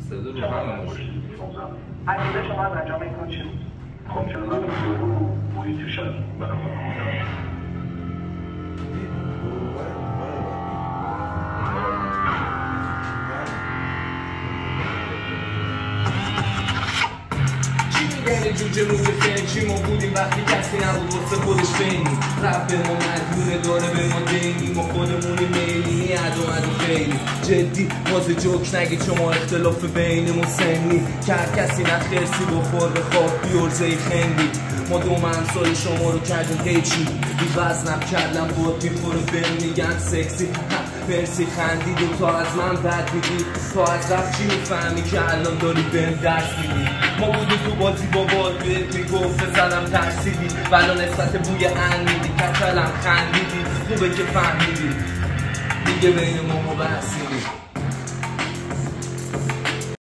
صدا رو همه باشه. عزیزه شما از انجام این کار چی؟ خب چرا من بویی تو شد یعنی جوجه روی فنچی ما بودیم وقتی کسی نبود واسه خودش بینیم رب به ما مدیونه داره به ما دینی ما خودمونی میلی عدو خیلی جدی باز جوک نگی چون ما اختلاف بینمون سنی که هر کسی نخرسی بخور به خواب بیورزه خنگی ما دو همسال شما رو کردیم هیچی بی وزنم کردم بود میخوره بهم میگن سکسی مرسی خندید و تا از من بد میدی تا از رفت چی میفهمی که الان داری بهم درس میدی ما بودیم تو بازی با باد بهت میگفت بزنم ترسیدی ولی نسبت بوی ان میدی کچلم خندیدی خوبه که فهمیدی دیگه بین ما بحثیدی